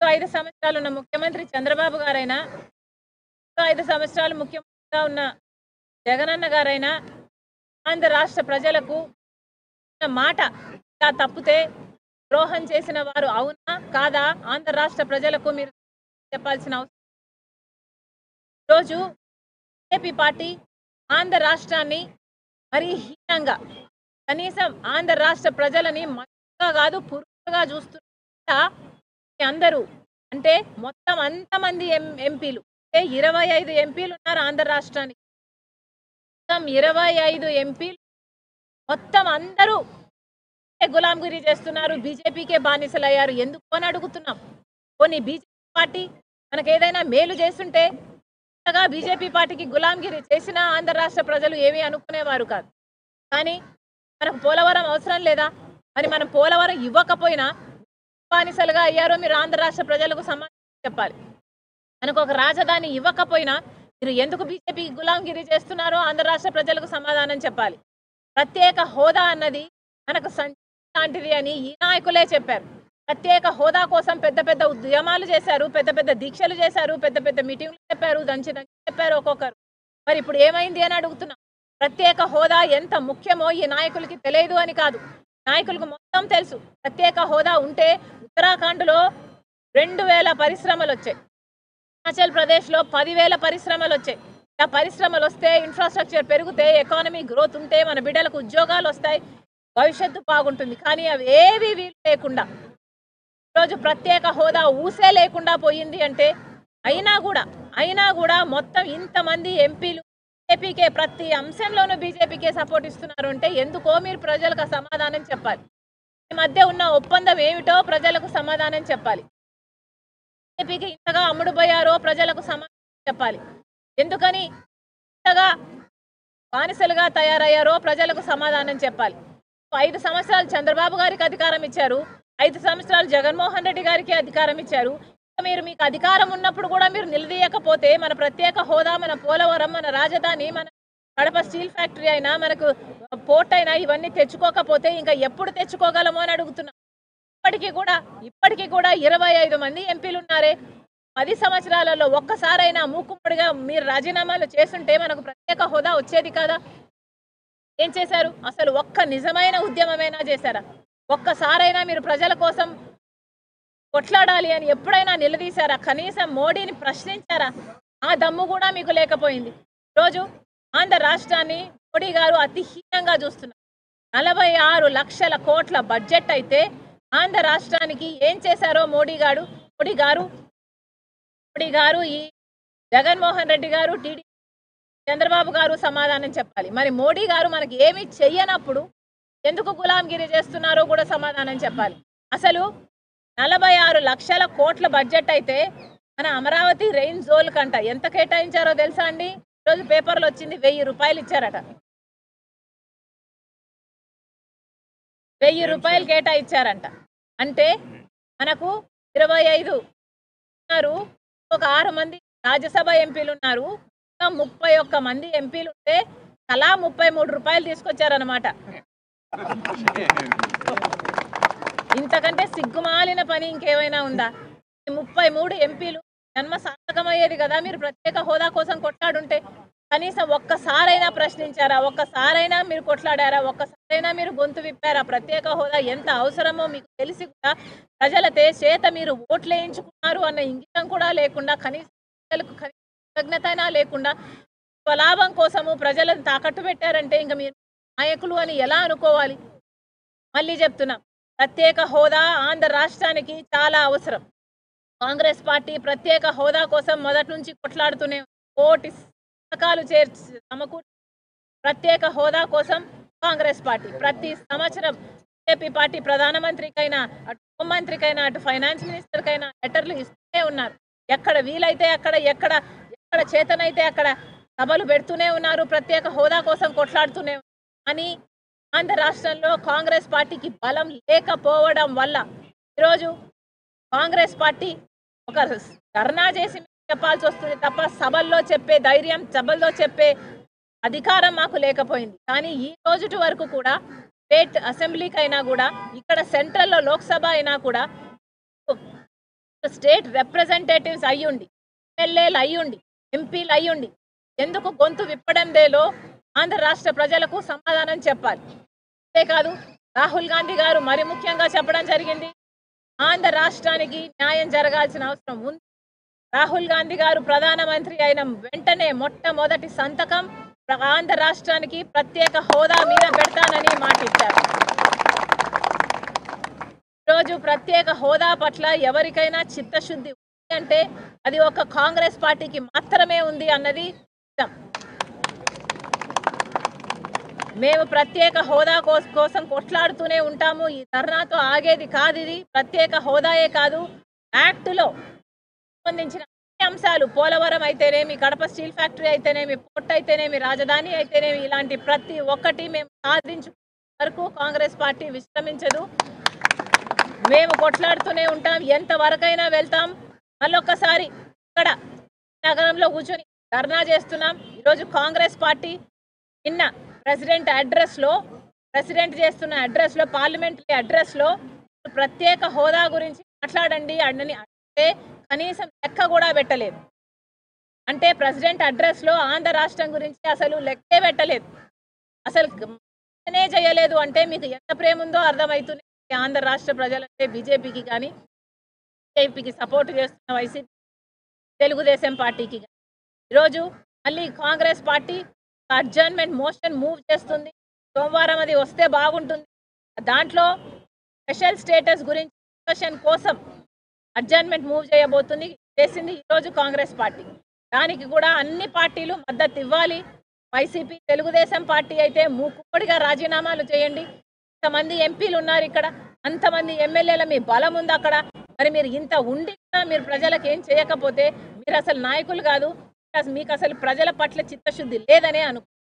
5 సంవత్సరాలు ఉన్న ముఖ్యమంత్రి చంద్రబాబు గారైనా, 5 సంవత్సరాలు ముఖ్యమంత్రిగా ఉన్న జగనన్న గారైనా ఆంధ్ర రాష్ట్ర ప్రజలకు మాట ఇలా తప్పితే ద్రోహం చేసిన వారు అవునా కాదా ఆంధ్ర రాష్ట్ర ప్రజలకు మీరు చెప్పాల్సిన అవసరం. ఈరోజు బీజేపీ పార్టీ ఆంధ్ర రాష్ట్రాన్ని మరీ హీనంగా, కనీసం ఆంధ్ర రాష్ట్ర ప్రజలని మనిషిగా కాదు పురుగుగా చూస్తున్నా అందరూ, అంటే మొత్తం అంతమంది ఎంపీలు, అంటే 25 ఎంపీలు ఉన్నారు ఆంధ్ర రాష్ట్రానికి. మొత్తం 25 ఎంపీలు మొత్తం అందరూ గులాంగిరి చేస్తున్నారు, బీజేపీకే బానిసలయ్యారు. ఎందుకు అని అడుగుతున్నాం. కొన్ని బీజేపీ పార్టీ మనకు ఏదైనా మేలు చేస్తుంటే బీజేపీ పార్టీకి గులాంగిరి చేసినా ఆంధ్ర రాష్ట్ర ప్రజలు ఏమీ అనుకునేవారు కాదు. కానీ మనకు పోలవరం అవసరం లేదా? మరి మనం పోలవరం ఇవ్వకపోయినా బానిసలుగా అయ్యారో మీరు ఆంధ్ర రాష్ట్ర ప్రజలకు సమాధానం చెప్పాలి. మనకు ఒక రాజధాని ఇవ్వకపోయినా మీరు ఎందుకు బీజేపీకి గులాంగిరి చేస్తున్నారో ఆంధ్ర రాష్ట్ర ప్రజలకు సమాధానం చెప్పాలి. ప్రత్యేక హోదా అన్నది మనకు లాంటిది అని ఈ నాయకులే చెప్పారు. ప్రత్యేక హోదా కోసం పెద్ద పెద్ద ఉద్యమాలు చేశారు, పెద్ద పెద్ద దీక్షలు చేశారు, పెద్ద పెద్ద మీటింగ్లు చెప్పారు, దంచి చెప్పారు ఒక్కొక్కరు. మరి ఇప్పుడు ఏమైంది అని అడుగుతున్నాం. ప్రత్యేక హోదా ఎంత ముఖ్యమో ఈ నాయకులకి తెలియదు అని కాదు, నాయకులకు మొత్తం తెలుసు. ప్రత్యేక హోదా ఉంటే ఉత్తరాఖండ్లో 2000 పరిశ్రమలు వచ్చాయి, హిమాచల్ ప్రదేశ్లో 10,000 పరిశ్రమలు వచ్చాయి. ఆ పరిశ్రమలు వస్తే ఇన్ఫ్రాస్ట్రక్చర్ పెరిగితే, ఎకానమీ గ్రోత్ ఉంటే మన బిడ్డలకు ఉద్యోగాలు వస్తాయి, భవిష్యత్తు బాగుంటుంది. కానీ అవి ఏవి వీలు లేకుండా ఈరోజు ప్రత్యేక హోదా ఊసే లేకుండా పోయింది. అంటే అయినా కూడా మొత్తం ఇంతమంది ఎంపీలు బీజేపీకే, ప్రతి అంశంలోనూ బీజేపీకే సపోర్ట్ ఇస్తున్నారు అంటే ఎందుకో మీరు ప్రజలకు సమాధానం చెప్పాలి. ఈ మధ్య ఉన్న ఒప్పందం ఏమిటో ప్రజలకు సమాధానం చెప్పాలి. బీజేపీకి ఇంతగా అమ్ముడుపోయారో ప్రజలకు సమాధానం చెప్పాలి. ఎందుకని ఇంతగా బానిసలుగా తయారయ్యారో ప్రజలకు సమాధానం చెప్పాలి. 5 సంవత్సరాలు చంద్రబాబు గారికి అధికారం ఇచ్చారు, 5 సంవత్సరాలు జగన్మోహన్ రెడ్డి గారికి అధికారం ఇచ్చారు. మీకు అధికారం ఉన్నప్పుడు కూడా మీరు నిలదీయకపోతే మన ప్రత్యేక హోదా, మన పోలవరం, మన రాజధాని, మన కడప స్టీల్ ఫ్యాక్టరీ అయినా, మనకు పోర్ట్ అయినా ఇవన్నీ తెచ్చుకోకపోతే ఇంకా ఎప్పుడు తెచ్చుకోగలమో అని అడుగుతున్నాం. ఇప్పటికీ కూడా 25 మంది ఎంపీలు ఉన్నారే. 10 సంవత్సరాలలో ఒక్కసారైనా మూకుమ్మడిగా మీరు రాజీనామాలు చేస్తుంటే మనకు ప్రత్యేక హోదా వచ్చేది కాదా? ఏం చేశారు? అసలు ఒక్క నిజమైన ఉద్యమమైనా చేశారా? ఒక్కసారైనా మీరు ప్రజల కోసం కొట్లాడాలి అని ఎప్పుడైనా నిలదీశారా? కనీసం మోడీని ప్రశ్నించారా? ఆ దమ్ము కూడా మీకు లేకపోయింది. ఈరోజు ఆంధ్ర రాష్ట్రాన్ని మోడీ గారు అతి హీనంగా చూస్తున్నారు. 46 లక్షల కోట్ల బడ్జెట్ అయితే ఆంధ్ర రాష్ట్రానికి ఏం చేశారో మోడీ గారు ఈ జగన్మోహన్ రెడ్డి గారు, టీడీపీ చంద్రబాబు గారు సమాధానం చెప్పాలి. మరి మోడీ గారు మనకి ఏమి చెయ్యనప్పుడు ఎందుకు గులాంగిరి చేస్తున్నారో కూడా సమాధానం చెప్పాలి. అసలు 46 లక్షల కోట్ల బడ్జెట్ అయితే మన అమరావతి రెయిన్ జోన్ కంట ఎంత కేటాయించారో తెలుసా అండి? ఈరోజు పేపర్లో వచ్చింది, 1000 రూపాయలు ఇచ్చారట. 1000 రూపాయలు కేటాయించారంట. అంటే మనకు 25 ఉన్నారు, ఒక 6 మంది రాజ్యసభ ఎంపీలు ఉన్నారు, 31 మంది ఎంపీలు ఉంటే తలా 33 రూపాయలు తీసుకొచ్చారనమాట. ఇంతకంటే సిగ్గుమాలిన పని ఇంకేమైనా ఉందా? 33 ఎంపీలు జన్మ సార్థకమయ్యేది కదా మీరు ప్రత్యేక హోదా కోసం కొట్లాడుంటే. కనీసం ఒక్కసారైనా ప్రశ్నించారా? ఒక్కసారైనా మీరు కొట్లాడారా? ఒక్కసారైనా మీరు గొంతు విప్పారా? ప్రత్యేక హోదా ఎంత అవసరమో మీకు తెలిసి కూడా ప్రజల చేత మీరు ఓట్లు వేయించుకున్నారు అన్న ఇంగితం కూడా లేకుండా, కనీసం కృతజ్ఞతైనా లేకుండా స్వలాభం కోసము ప్రజలను తాకట్టు పెట్టారంటే ఇంకా మీరు నాయకులు అని ఎలా అనుకోవాలి? మళ్ళీ చెప్తున్నాం, ప్రత్యేక హోదా ఆంధ్ర రాష్ట్రానికి చాలా అవసరం. కాంగ్రెస్ పార్టీ ప్రత్యేక హోదా కోసం మొదటి నుంచి కొట్లాడుతూనే కోటి పథకాలు సమకూర్చి ప్రత్యేక హోదా కోసం కాంగ్రెస్ పార్టీ ప్రతి సంవత్సరం బీజేపీ పార్టీ ప్రధానమంత్రికైనా, అటు హోంమంత్రికైనా, అటు ఫైనాన్స్ మినిస్టర్కైనా లెటర్లు ఇస్తూనే ఉన్నారు. ఎక్కడ వీలైతే అక్కడ, ఎక్కడ చేతనైతే అక్కడ సభలు పెడుతూనే ఉన్నారు, ప్రత్యేక హోదా కోసం కొట్లాడుతూనే ఉన్నారు. అని ఆంధ్ర రాష్ట్రంలో కాంగ్రెస్ పార్టీకి బలం లేకపోవడం వల్ల ఈరోజు కాంగ్రెస్ పార్టీ ఒక ధర్నా చేసి చెప్పాల్సి వస్తుంది తప్ప సభల్లో చెప్పే ధైర్యం, సభల్లో చెప్పే అధికారం మాకు లేకపోయింది. కానీ ఈ రోజుటి వరకు కూడా స్టేట్ అసెంబ్లీకి అయినా కూడా, ఇక్కడ సెంట్రల్లో లోక్సభ అయినా కూడా స్టేట్ రిప్రజెంటేటివ్స్ అయ్యుండి, ఎమ్మెల్యేలు అయ్యుండి, ఎంపీలు అయ్యుండి ఎందుకు గొంతు విప్పడందేలో ఆంధ్ర రాష్ట్ర ప్రజలకు సమాధానం చెప్పాలి. అంతేకాదు రాహుల్ గాంధీ గారు మరి ముఖ్యంగా చెప్పడం జరిగింది, ఆంధ్ర రాష్ట్రానికి న్యాయం జరగాల్సిన అవసరం ఉంది. రాహుల్ గాంధీ గారు ప్రధానమంత్రి అయిన వెంటనే మొట్టమొదటి సంతకం ఆంధ్ర రాష్ట్రానికి ప్రత్యేక హోదా మీద పెడతానని మాటిచ్చారు. ఈరోజు ప్రత్యేక హోదా పట్ల ఎవరికైనా చిత్తశుద్ధి ఉంది అంటే అది ఒక కాంగ్రెస్ పార్టీకి మాత్రమే ఉంది అన్నది నిజం. మేము ప్రత్యేక హోదా కోసం కొట్లాడుతూనే ఉంటాము. ఈ ధర్నాతో ఆగేది కాదు. ఇది ప్రత్యేక హోదాయే కాదు, యాక్టులో సంబంధించిన అంశాలు పోలవరం అయితేనేమి, కడప స్టీల్ ఫ్యాక్టరీ అయితేనేమి, పోర్ట్ అయితేనేమి, రాజధాని అయితేనేమి, ఇలాంటి ప్రతి ఒక్కటి మేము సాధించు వరకు కాంగ్రెస్ పార్టీ విశ్రమించదు. మేము కొట్లాడుతూనే ఉంటాం, ఎంతవరకైనా వెళ్తాం. మళ్ళొక్కసారి ఇక్కడ నగరంలో కూర్చొని ధర్నా చేస్తున్నాం. ఈరోజు కాంగ్రెస్ పార్టీ నిన్న ప్రెసిడెంట్ చేస్తున్న అడ్రస్లో పార్లమెంటరీ అడ్రస్లో ప్రత్యేక హోదా గురించి మాట్లాడండి అని అంటే కనీసం లెక్క కూడా పెట్టలేదు. అంటే ప్రెసిడెంట్ అడ్రస్లో ఆంధ్ర రాష్ట్రం గురించి అసలు లెక్కే పెట్టలేదు, అసలు చేయలేదు. అంటే మీకు ఎంత ప్రేమ ఉందో అర్థమవుతుంది ఆంధ్ర రాష్ట్ర ప్రజలంటే. బీజేపీకి కానీ, బీజేపీకి సపోర్ట్ చేస్తున్న వైసీపీ తెలుగుదేశం పార్టీకి కానీ ఈరోజు మళ్ళీ Congress party adjournment motion move చేస్తుంది. సోమవారం అది వస్తే బాగుంటుంది. దాంట్లో స్పెషల్ స్టేటస్ గురించి డిస్కషన్ కోసం అడ్జర్న్మెంట్ మూవ్ చేసింది ఈరోజు కాంగ్రెస్ పార్టీ. దానికి కూడా అన్ని పార్టీలు మద్దతు ఇవ్వాలి. వైసీపీ, తెలుగుదేశం పార్టీ అయితే మూకుమ్మడిగా రాజీనామాలు చేయండి. ఇంతమంది ఎంపీలు ఉన్నారు ఇక్కడ, అంతమంది ఎమ్మెల్యేల మీ బలం ఉంది అక్కడ. మరి మీరు ఇంత ఉండి మీరు ప్రజలకు ఏం చేయకపోతే మీరు అసలు నాయకులు కాదు. మీకు అసలు ప్రజల పట్ల చిత్తశుద్ధి లేదనే